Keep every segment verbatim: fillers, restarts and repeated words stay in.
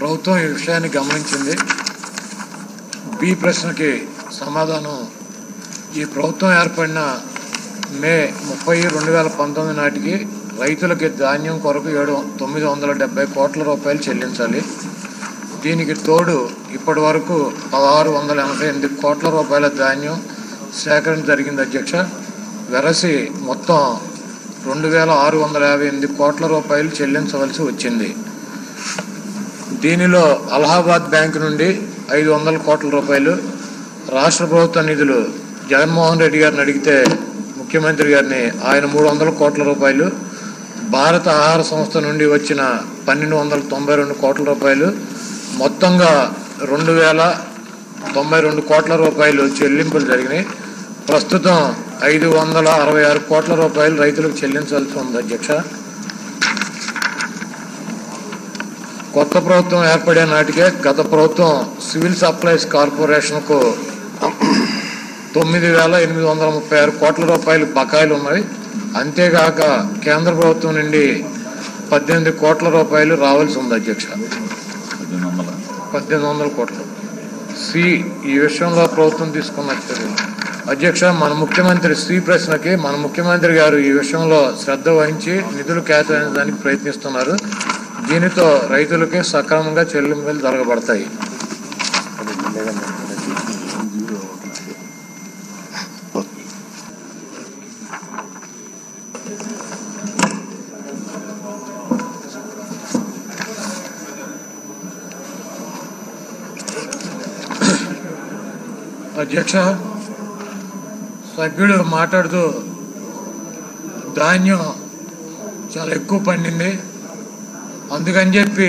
ప్రభుత్వం ఈ విషయాన్ని గమనించింది. బి ప్రశ్నకి సమాధానం, ఈ ప్రభుత్వం ఏర్పడిన మే ముప్పై రెండు వేల పంతొమ్మిది నాటికి రైతులకి ధాన్యం కొరకు ఏడు తొమ్మిది వందల డెబ్బై కోట్ల రూపాయలు చెల్లించాలి. దీనికి తోడు ఇప్పటి వరకు పదహారు వందల ఎనభై ఎనిమిది కోట్ల రూపాయల ధాన్యం సేకరణ జరిగింది అధ్యక్ష. వెరసి మొత్తం రెండు వేల ఆరు వందల యాభై ఎనిమిది కోట్ల రూపాయలు చెల్లించవలసి వచ్చింది. దీనిలో అలహాబాద్ బ్యాంకు నుండి ఐదు వందల కోట్ల రూపాయలు, రాష్ట్ర ప్రభుత్వ నిధులు జగన్మోహన్ రెడ్డి గారిని అడిగితే ముఖ్యమంత్రి గారిని ఆయన మూడు వందల కోట్ల రూపాయలు, భారత ఆహార సంస్థ నుండి వచ్చిన పన్నెండు వందల తొంభై రెండు కోట్ల రూపాయలు, మొత్తంగా రెండు వేల తొంభై రెండు కోట్ల రూపాయలు చెల్లింపులు జరిగినాయి. ప్రస్తుతం ఐదు వందల అరవై ఆరు కోట్ల రూపాయలు రైతులకు చెల్లించాల్సి ఉంది అధ్యక్ష. కొత్త ప్రభుత్వం ఏర్పడే నాటికే గత ప్రభుత్వం సివిల్ సప్లైస్ కార్పొరేషన్కు తొమ్మిది వేల ఎనిమిది వందల ముప్పై ఆరు కోట్ల రూపాయలు బకాయిలు ఉన్నాయి. అంతేగాక కేంద్ర ప్రభుత్వం నుండి పద్దెనిమిది కోట్ల రూపాయలు రావాల్సి ఉంది అధ్యక్ష. పద్దెనిమిది వందల కోట్లు సి ఈ విషయంలో ప్రభుత్వం తీసుకున్న చర్యలు అధ్యక్ష. మన ముఖ్యమంత్రి సి ప్రశ్నకి మన ముఖ్యమంత్రి గారు ఈ విషయంలో శ్రద్ధ వహించి నిధులు కేటాయించడానికి ప్రయత్నిస్తున్నారు. దీనితో రైతులకి సక్రమంగా చెల్లింపులు జరగబడతాయి. అధ్యక్ష, సభ్యుడు మాట్లాడుతూ ధాన్యం చాలా ఎక్కువ పండింది, అందుకని చెప్పి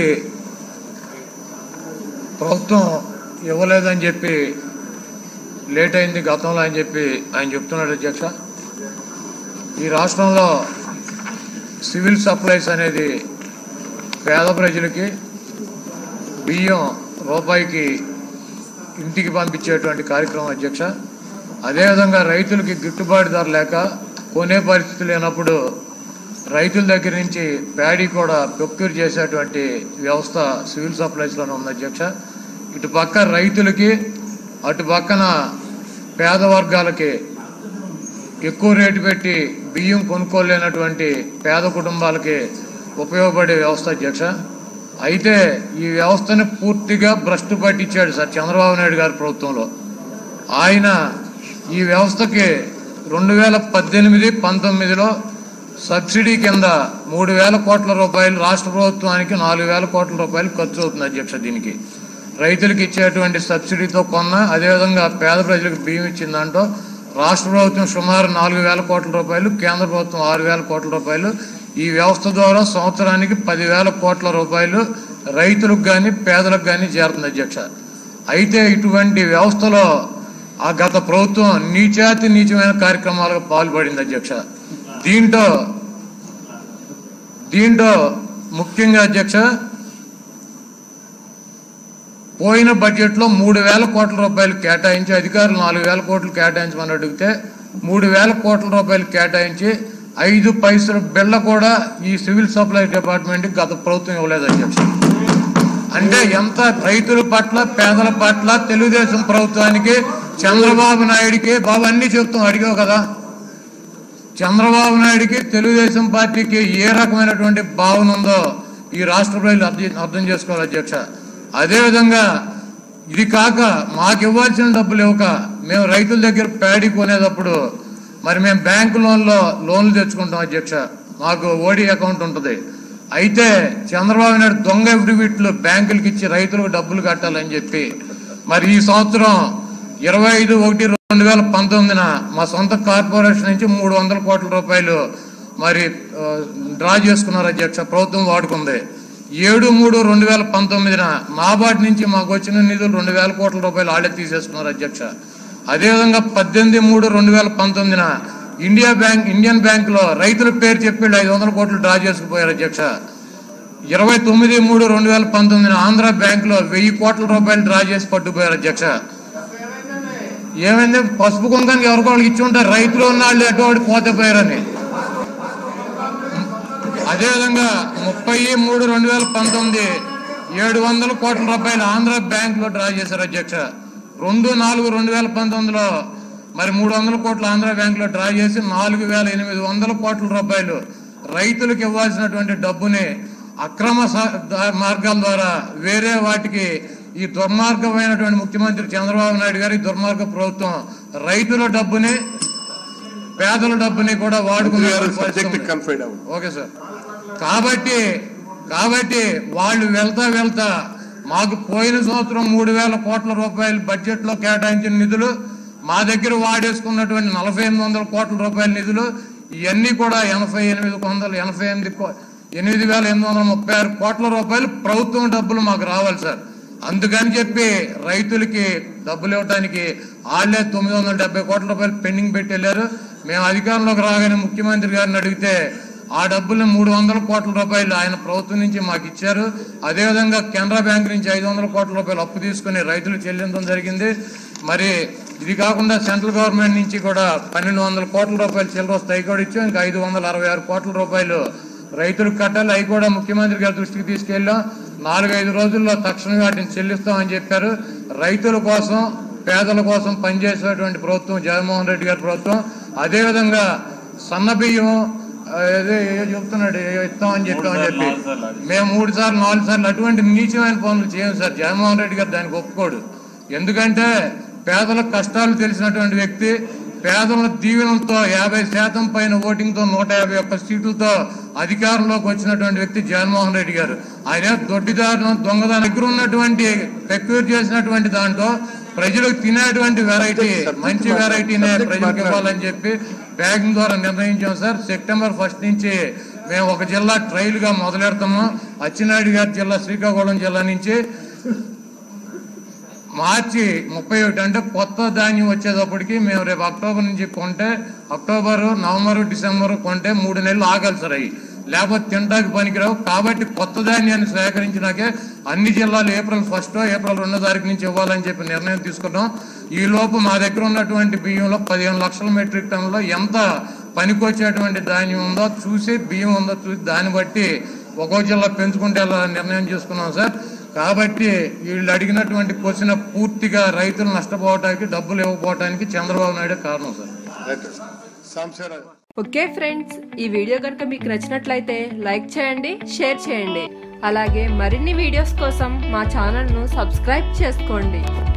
ప్రభుత్వం ఇవ్వలేదని చెప్పి లేట్ అయింది గతంలో అని చెప్పి ఆయన చెప్తున్నాడు అధ్యక్ష. ఈ రాష్ట్రంలో సివిల్ సప్లైస్ అనేది పేద ప్రజలకి బియ్యం రూపాయికి ఇంటికి పంపించేటువంటి కార్యక్రమం అధ్యక్ష. అదేవిధంగా రైతులకి గిట్టుబాటు ధర లేక కొనే పరిస్థితి లేనప్పుడు రైతుల దగ్గర నుంచి ప్యాడీ కూడా ప్రొక్యూర్ చేసేటువంటి వ్యవస్థ సివిల్ సప్లైస్లోనే ఉంది అధ్యక్ష. ఇటు పక్క రైతులకి అటు పక్కన పేద వర్గాలకి ఎక్కువ రేటు పెట్టి బియ్యం కొనుక్కోలేనటువంటి పేద కుటుంబాలకి ఉపయోగపడే వ్యవస్థ అధ్యక్ష. అయితే ఈ వ్యవస్థని పూర్తిగా భ్రష్టు పట్టించాడు సార్ చంద్రబాబు నాయుడు గారి ప్రభుత్వంలో. ఆయన ఈ వ్యవస్థకి రెండు వేల పద్దెనిమిది పంతొమ్మిదిలో సబ్సిడీ కింద మూడు వేల కోట్ల రూపాయలు రాష్ట్ర ప్రభుత్వానికి నాలుగు వేల కోట్ల రూపాయలు ఖర్చు అవుతుంది అధ్యక్ష. దీనికి రైతులకు ఇచ్చేటువంటి సబ్సిడీతో కొన్న, అదేవిధంగా పేద ప్రజలకు బియ్యం ఇచ్చిందంటూ రాష్ట్ర ప్రభుత్వం సుమారు నాలుగు వేల కోట్ల రూపాయలు, కేంద్ర ప్రభుత్వం ఆరు వేల కోట్ల రూపాయలు, ఈ వ్యవస్థ ద్వారా సంవత్సరానికి పదివేల కోట్ల రూపాయలు రైతులకు కానీ పేదలకు కానీ చేరుతుంది అధ్యక్ష. అయితే ఇటువంటి వ్యవస్థలో ఆ గత ప్రభుత్వం నీచాతి నీచమైన కార్యక్రమాలకు పాల్పడింది అధ్యక్ష. దీంట్లో దీంట్లో ముఖ్యంగా అధ్యక్ష పోయిన బడ్జెట్లో మూడు వేల కోట్ల రూపాయలు కేటాయించి, అధికారులు నాలుగు వేల కోట్లు కేటాయించమని అడిగితే మూడు వేల కోట్ల రూపాయలు కేటాయించి ఐదు పైసల బిళ్ళ కూడా ఈ సివిల్ సప్లై డిపార్ట్మెంట్కి గత ప్రభుత్వం ఇవ్వలేదు అధ్యక్ష. అంటే ఎంత రైతుల పట్ల పేదల పట్ల తెలుగుదేశం ప్రభుత్వానికి, చంద్రబాబు నాయుడికి, బాబు అన్నీ చెప్తాం అడిగావు కదా, చంద్రబాబు నాయుడికి తెలుగుదేశం పార్టీకి ఏ రకమైనటువంటి భావన ఉందో ఈ రాష్ట్ర ప్రజలు అర్థం అర్థం చేసుకోవాలి అధ్యక్ష. అదేవిధంగా ఇది కాక మాకు ఇవ్వాల్సిన డబ్బులు ఇవ్వక మేము రైతుల దగ్గర ప్యాడీ కొనేటప్పుడు మరి మేము బ్యాంకు లోన్లో లోన్లు తెచ్చుకుంటాం అధ్యక్ష. మాకు ఓడీ అకౌంట్ ఉంటుంది. అయితే చంద్రబాబు నాయుడు దొంగ ఎఫిడవిట్లు బ్యాంకులకి ఇచ్చి రైతులకు డబ్బులు కట్టాలని చెప్పి మరి ఈ సంవత్సరం ఇరవై ఐదు ఒకటి రెండు వేల పంతొమ్మిదిన మా సొంత కార్పొరేషన్ నుంచి మూడు వందల కోట్ల రూపాయలు మరి డ్రా చేసుకున్నారు అధ్యక్ష. ప్రభుత్వం వాడుకుంది. ఏడు మూడు రెండు వేల పంతొమ్మిదిన నాబార్డు నుంచి మాకు వచ్చిన నిధులు రెండు వేల కోట్ల రూపాయలు ఆడే తీసేసుకున్నారు అధ్యక్ష. అదేవిధంగా పద్దెనిమిది మూడు రెండు వేల పంతొమ్మిదిన ఇండియా బ్యాంక్ ఇండియన్ బ్యాంక్ లో రైతుల పేరు చెప్పి ఐదు వందల కోట్లు డ్రా చేసుకుపోయారు అధ్యక్ష. ఇరవై తొమ్మిది మూడు రెండు వేల పంతొమ్మిదిన ఆంధ్ర బ్యాంక్ లో వెయ్యి కోట్ల రూపాయలు డ్రా చేసి పట్టుకుపోయారు అధ్యక్ష. ఏమైంది? పసుపు కుంకానికి ఎవరికో వాళ్ళకి ఇచ్చి ఉంటారు, రైతులు ఉన్న వాళ్ళు ఎటువంటి పోతే పోయారని. అదేవిధంగా ముప్పై మూడు రెండు వేల పంతొమ్మిది ఏడు వందల కోట్ల రూపాయలు ఆంధ్ర బ్యాంక్ లో డ్రా చేశారు అధ్యక్ష. రెండు నాలుగు రెండు వేల పంతొమ్మిదిలో మరి మూడు వందల కోట్లు ఆంధ్ర బ్యాంక్ లో డ్రా చేసి నాలుగు వేల ఎనిమిది వందల కోట్ల రూపాయలు రైతులకు ఇవ్వాల్సినటువంటి డబ్బుని అక్రమ మార్గాల ద్వారా వేరే వాటికి ఈ దుర్మార్గమైనటువంటి ముఖ్యమంత్రి చంద్రబాబు నాయుడు గారి దుర్మార్గ ప్రభుత్వం రైతుల డబ్బుని పేదల డబ్బుని కూడా వాడుకున్నారు. Okay sir. కాబట్టి కాబట్టి వాళ్ళు వెళ్తా వెళ్తా మాకు పోయిన సంవత్సరం మూడు వేల కోట్ల రూపాయలు బడ్జెట్ లో కేటాయించిన నిధులు, మా దగ్గర వాడేసుకున్నటువంటి నలభై ఎనిమిది వందల కోట్ల రూపాయల నిధులు ఇవన్నీ కూడా ఎనభై ఎనిమిది వందల ఎనభై ఎనిమిది ఎనిమిది వేల ఎనిమిది వందల ముప్పై ఆరు కోట్ల రూపాయలు ప్రభుత్వం డబ్బులు మాకు రావాలి సార్. అందుకని చెప్పి రైతులకి డబ్బులు ఇవ్వడానికి వాళ్ళే తొమ్మిది వందల డెబ్బై కోట్ల రూపాయలు పెండింగ్ పెట్టి వెళ్ళారు. మేము అధికారంలోకి రాగానే ముఖ్యమంత్రి గారిని అడిగితే ఆ డబ్బులు మూడు వందల కోట్ల రూపాయలు ఆయన ప్రభుత్వం నుంచి మాకు ఇచ్చారు. అదేవిధంగా కెనరా బ్యాంక్ నుంచి ఐదు వందల కోట్ల రూపాయలు అప్పు తీసుకుని రైతులు చెల్లించడం జరిగింది. మరి ఇది కాకుండా సెంట్రల్ గవర్నమెంట్ నుంచి కూడా పన్నెండు వందల కోట్ల రూపాయలు చిల్లర వస్తాయి కూడా ఇచ్చాం. ఇంకా ఐదు వందల అరవై ఆరు కోట్ల రూపాయలు రైతులకు కట్టాలి. అవి కూడా ముఖ్యమంత్రి గారి దృష్టికి తీసుకెళ్ళాం. నాలుగైదు రోజుల్లో తక్షణమే వాటిని చెల్లిస్తామని చెప్పారు. రైతుల కోసం పేదల కోసం పనిచేసేటువంటి ప్రభుత్వం జగన్మోహన్ రెడ్డి గారి ప్రభుత్వం. అదేవిధంగా సన్న బియ్యం ఏదో చెప్తున్నాడు ఇస్తామని చెప్పామని చెప్పి మేము మూడు సార్లు నాలుగు సార్లు అటువంటి నీచమైన పనులు చేయం సార్. జగన్మోహన్ రెడ్డి గారు దానికి ఒప్పుకోడు. ఎందుకంటే పేదల కష్టాలు తెలిసినటువంటి వ్యక్తి, పేదల దీవెనలతో యాభై శాతం పైన ఓటింగ్ తో నూట యాభై ఒక్క సీట్లతో అధికారంలోకి వచ్చినటువంటి వ్యక్తి జగన్మోహన్ రెడ్డి గారు. ఆయన దొడ్డిదారులు దొంగదాని దగ్గర ఉన్నటువంటి ప్రక్యూర్ చేసినటువంటి దాంట్లో ప్రజలకు తినేటువంటి వెరైటీ మంచి వెరైటీనే ప్రజలకు ఇవ్వాలని చెప్పి బ్యాగింగ్ ద్వారా నిర్ణయించాం సార్. సెప్టెంబర్ ఫస్ట్ నుంచి మేము ఒక జిల్లా ట్రయల్ గా మొదలెడతాము. అచ్చినాయుడు గారి జిల్లా శ్రీకాకుళం జిల్లా నుంచి మార్చి ముప్పై ఒకటి అంటే కొత్త ధాన్యం వచ్చేటప్పటికి మేము రేపు అక్టోబర్ నుంచి కొంటే అక్టోబర్ నవంబర్ డిసెంబర్ కొంటే మూడు నెలలు ఆగాలి సార్. అవి లేకపోతే తింటాకి పనికిరావు. కాబట్టి కొత్త ధాన్యాన్ని సేకరించినాకే అన్ని జిల్లాలు ఏప్రిల్ ఫస్ట్ ఏప్రిల్ రెండో తారీఖు నుంచి ఇవ్వాలని చెప్పి నిర్ణయం తీసుకున్నాం. ఈ లోపు మా దగ్గర ఉన్నటువంటి బియ్యంలో పదిహేను లక్షల మెట్రిక్ టన్నులో ఎంత పనికొచ్చేటువంటి ధాన్యం ఉందో చూసి బియ్యం ఉందో చూసి దాన్ని బట్టి ఒక్కో జిల్లా పెంచుకుంటే నిర్ణయం చేసుకున్నాం సార్. కాబట్టి వీళ్ళు అడిగినటువంటి క్వశ్చన్ పూర్తిగా రైతులు నష్టపోవడానికి డబ్బులు ఇవ్వకపోవడానికి చంద్రబాబు నాయుడు కారణం సార్. ఓకే ఫ్రెండ్స్, ఈ వీడియో కనుక మీకు నచ్చినట్లయితే లైక్ చేయండి, షేర్ చేయండి. అలాగే మరిన్ని వీడియోస్ కోసం మా ఛానల్ను సబ్స్క్రైబ్ చేసుకోండి.